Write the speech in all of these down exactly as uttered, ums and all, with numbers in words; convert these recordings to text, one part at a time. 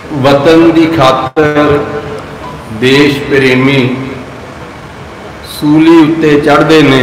वतन की खातर देश प्रेमी सूली उत्ते चढ़ते ने,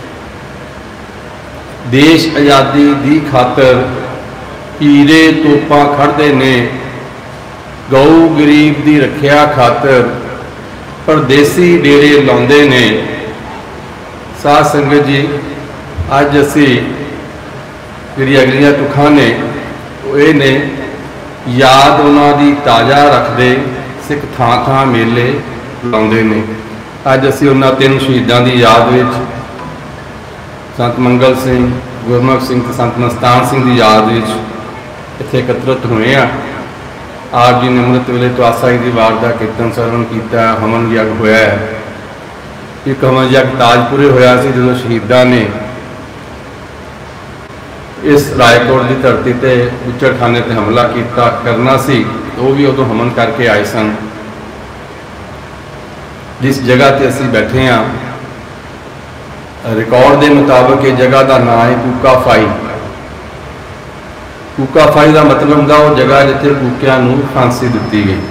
देश आज़ादी की खातर हीरे तोपां खड़ते ने, गऊ गरीब की रखिया खातर परदेसी डेरे लाउंदे ने। साध संगत जी, अज असी जिहड़ी अगलियां तुखां ने ये ने याद उन्होंने ताज़ा रखते सिख थां थां मेले लाउंदे ने। अज असी उन्होंने तीन शहीदों की याद विच संत मंगल सिंह, गुरमुख सिंह ते संत मस्तान सिंह की याद विच इत्थे एकत्रित हुए हैं। आप जी ने अमृत वेले तुआसा की वार का कीर्तन सरवण किया, हवन यज्ञ होया है। एक हवन यज्ञ ताजपुरे होया सी जदों शहीदां ने इस रायकोट की धरती ते उच्चड़खाने ते हमला किया करना सी, वो भी उदों हवन करके आए सन। जिस जगह ते असी बैठे हाँ, रिकॉर्ड के मुताबिक ये जगह का नाम है कूका फाई। कूका फाई का मतलब होंदा वो जगह जिथे कूकियां नूं फांसी दी गई।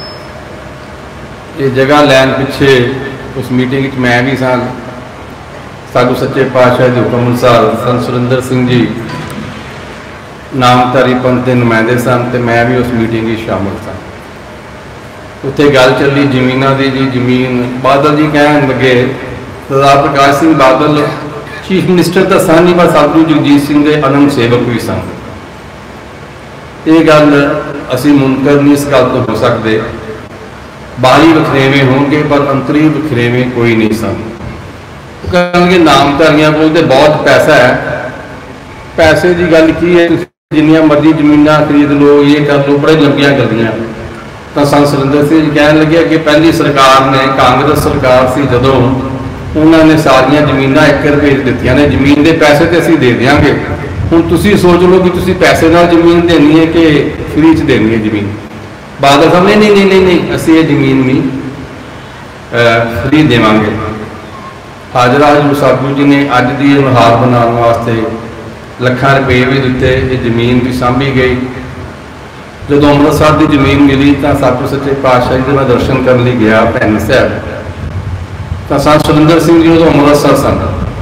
ये जगह लैन पिछे उस मीटिंग मैं भी सा, साधु सच्चे पातशाह के हुक्म अनुसार संत सुरिंदर सिंह जी नामधारी पंथ के नुमाइंदे सन ते मैं भी उस मीटिंग में शामिल था। उत्थे गल चली जमीनों की जी, जमीन बादल जी कह लगे सरदार प्रकाश सिंह बादल चीफ मिनिस्टर तो सन ही, पर साधु जगजीत सिंह के अनम सेवक भी सन। ये गल असी मुनकर नहीं इस गल तो हो सकते, बाहरी वखरेवे होंगे पर अंतरी वखरेवे कोई नहीं सन। कहेंगे नामधारियों को तो बहुत पैसा है, पैसे की गल की है, जिन्नियां मर्जी जमीनां खरीद लो, ये कर लो, बड़े लंबियां गलियां। तो संत सुरिंदर सिंह कह लगे कि पहली सरकार ने, कांग्रेस सरकार सी जदों, उन्होंने सारिया जमीनां एक रुपये दित्तियां ने, जमीन के पैसे तो असीं दे देंगे। हुण तुसीं सोच लो कि तुसीं पैसे नाल जमीन देनी है कि फ्री च देनी है जमीन। बादल साहब ने नहीं नहीं नहीं नहीं असीं ये जमीन नहीं फ्री देवांगे। हाजरा हजूर साधू जी ने अज की हार बनाने वास्ते लखां रुपये भी दिते, ये जमीन भी सांभी गई। जदों अमृतसर की जमीन मिली तो साधु सच्चे पातशाह जी मैं दर्शन करने गया भैन साहब, तो संत सुरिंदर सिंह जी उदों अमृतसर सन।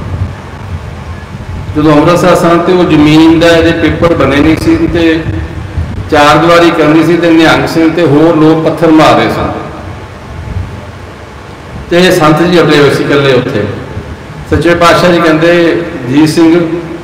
जो अमृतसर सन तो वो जमीन का ये पेपर बने नहीं सी ते चार दीवारी करनी सी, ते निहंग सिंह ते होर लोग पत्थर मार रहे सन। तो ये संत जी अगले हुए सी कल्ले उत्थे। सच्चे पातशाह जी कहते जीत सिंह,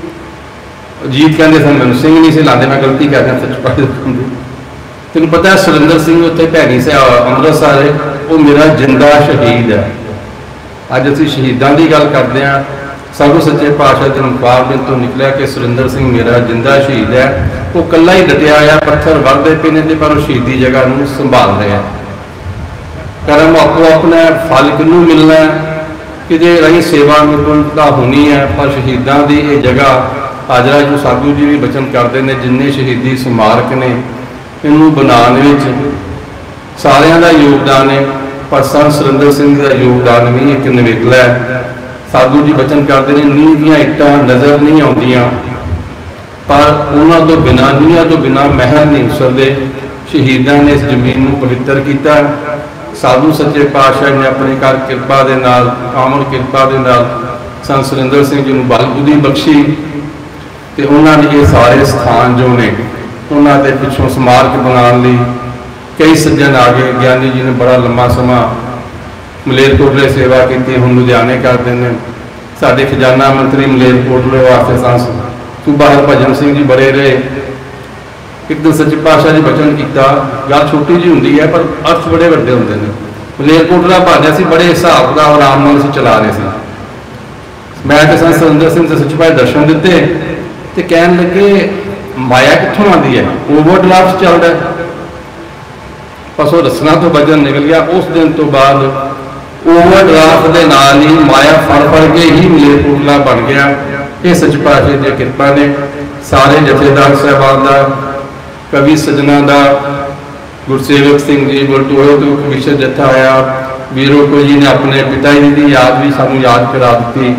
जीत कहते सन मैनूं, सिंह नहीं से लाते, मैं गलती कर रहा सच पातशाह। तेन पता है सुरिंदर सिंह उत्थे भैनी से अमृतसर है, वो मेरा जिंदा शहीद है। अज असीं शहीदों की गल करते हैं, साधु सच्चे पातशाह जन्मपाल दिन तो निकलिया कि सुरिंदर सिंह मेरा जिंदा शहीद है। वो कला ही डटिया आ, पत्थर वरदे पे ने पर शहीदी जगह में संभाल रहे हैं। कर्म आपो अपना फल किनू मिलना है कि जे रही सेवा निपुणता होनी है, पर शहीदों की ये जगह हाजरा जो साधु जी भी बचन करते हैं, जिन्ने शहीदी स्मारक ने इनू बनाने सारिਆਂ का योगदान है, पर संत सुरिंदर सिंह का योगदान भी एक निवेकला है। साधु जी बचन करते हैं नींह दियां इट्टां नज़र नहीं आउंदियां, पर उन्होंने तो बिना नीहां तो बिना महल नहीं उसरदे। शहीदों ने इस जमीन को पवित्र किया। साधु सच्चे पातशाह ने अपने घर किरपा दे नाल, कामल किरपा दे नाल संत सुरिंदर सिंह जी को बल बुद्धि बख्शी, तो उन्होंने ये सारे स्थान जो ने उन्होंने पिछों स्मारक बनाने कई सज्जन आ गए। ज्ञानी जी ने बड़ा लंबा समा मलेरकोटले सेवा की, हुण लुधियाने करते हैं। साडे खजाना मंत्री मलेरकोटले वास्ते सांसद सूबा हरभजन सिंह जी बड़े रहे। एक दिन सच्चे पातशाह जी बचन किया, गल छोटी जी होंदी है पर अर्थ बड़े वड्डे होंदे ने। मलेरकोटला भाजा से बड़े हिसाब का आराम नाल असीं चला रहे थे। मैं तो संत सुरिंदर सिंह सच्चे पातशाह दर्शन दिते तो कहन लगे माया कित्थों आती है, ओवरड्राफ्ट चल रहा है। बस वो रसना तो वजन निकल गया। उस दिन तो बाद ओवरड्राफ्ट के नाल ही माया फड़ फड़ के ही मलेरकोटला बन गया। ये सच पातशाह की किरपा ने सारे जथेदार साहबान का, कवि सजना का, गुरसेवक सिंह जी गुरटोए तो विशेष जत्था आया। वीरो को जी ने अपने पिता जी की याद भी सानू याद करा दी।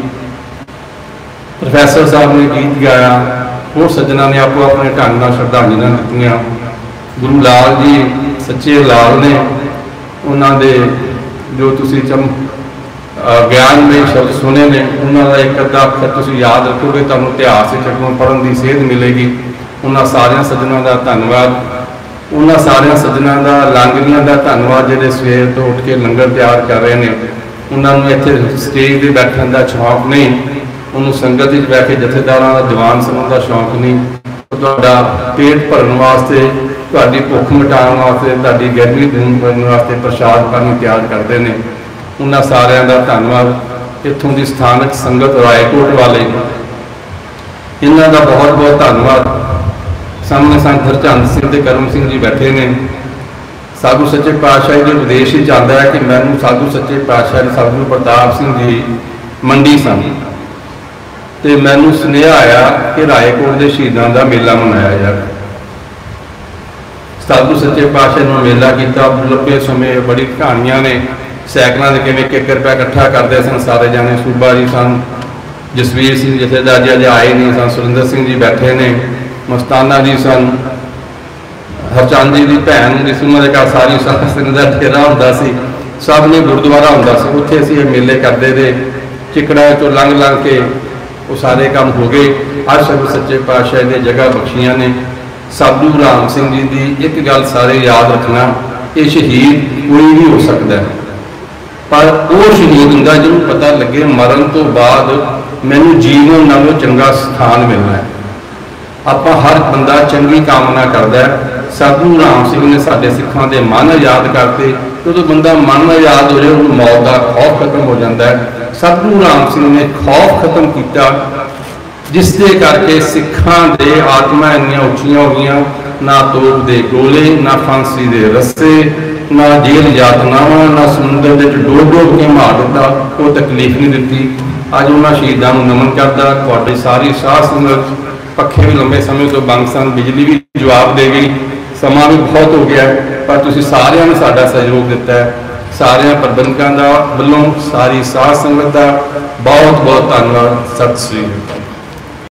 प्रोफैसर साहब ने गीत गाया, होर सज्जना ने आपको अपने ढंग नाल श्रद्धांजलियां दित्तियां। गुरु लाल जी सच्चे लाल ने, उन्होंने जो तुसी चम ज्ञान में शब्द सुने ने, उन्होंने एक अद्धा अक्षर तुसी याद रखोगे, तुहानू इतिहास अगों पढ़न की सेध मिलेगी। उन्होंने सारे सज्जनों का धन्यवाद। उन्होंने सारे सज्जनों का लांगरियां का धन्यवाद जिहड़े सवेर तो उठ के लंगर तैयार कर रहे हैं। उन्होंने इत्थे स्टेज पर बैठने का शौक नहीं, उन्होंने संगत में बैठ के जथेदारां का दीवान सुनने का शौक नहीं। तुहाडा पेट भरन वास्ते, तुहाडी भुख मिटाउण वास्ते, तुहाडी गर्मी दूर करने वास्ते प्रसाद पानी तैयार करते हैं। उन्होंने सारिਆਂ का धन्यवाद। इत्थों की स्थानक संगत रायकोट वाले, इन्हों का बहुत बहुत धन्यवाद। सामने संत हरचंद सिंह ते करम सिंह जी बैठे ने। साधु सच्चे पातशाह के विदेश ही आता है कि मैनू साधु सच्चे पातशाह साधु प्रताप सिंह जी मंडी सन, तो मैनू सुनेहा आया कि रायकोट के शहीदों का मेला मनाया जाए। साधु सच्चे पातशाह ने मेला किया। लंबे समय बड़ी कहानियां ने, सैकलों के किमें एक रुपया इकट्ठा करते सन सारे जाने। सूबा जी सन, जसवीर सिंह जथेदार जी अज आए नहीं सन, सुरिंदर सिंह जी बैठे ने, मस्ताना जी सन, हरचंद जी की भैन होंगी सी, उन्होंने घर सारी संगत का डेरा होंदा सी, सब ने गुरुद्वारा होंदा सी, उत्थे असीं मेले करते थे। चिकड़ा चो लंघ लंघ के वो सारे काम हो गए। अज सब सच्चे पातशाह ने जगह बख्शियां ने। साधू राम सिंह जी की एक गल सारे याद रखना, ये शहीद कोई भी हो सकता है, पर वो शहीद होंदा जिन्होंने पता लगे मरण तो बाद मैनू जीवन नालों चंगा स्थान मिलना है। आपां हर बंदा चंगी कामना करता है। साधु राम सिंह ने साडे सिखां दे मन याद करते। जो बंदा मन याद हो जाए उन्हें मौत का खौफ खत्म हो जाता है। साधु राम सिंह ने खौफ खत्म किया, जिसके करके सिखां दे आत्मा इन्नियां उच्चियां हो गई, ना तोप दे गोले, ना फांसी दे रस्से, ना जेल यातनावां, ना समुद्र के डोब डोब के मार दिता, कोई तकलीफ नहीं दी। अज उन्होंने शहीदों को नमन करता। तुहाडी सारी साध संगत, पखे भी लंबे समय तो बंद सन, बिजली भी जवाब दे गई, समा भी बहुत हो गया, पर तुसीं सारिਆਂ ने साडा सहयोग दिता है। सारे प्रबंधकों का वलों सारी साध संगत का बहुत बहुत धन्यवाद। सत श्री अकाल।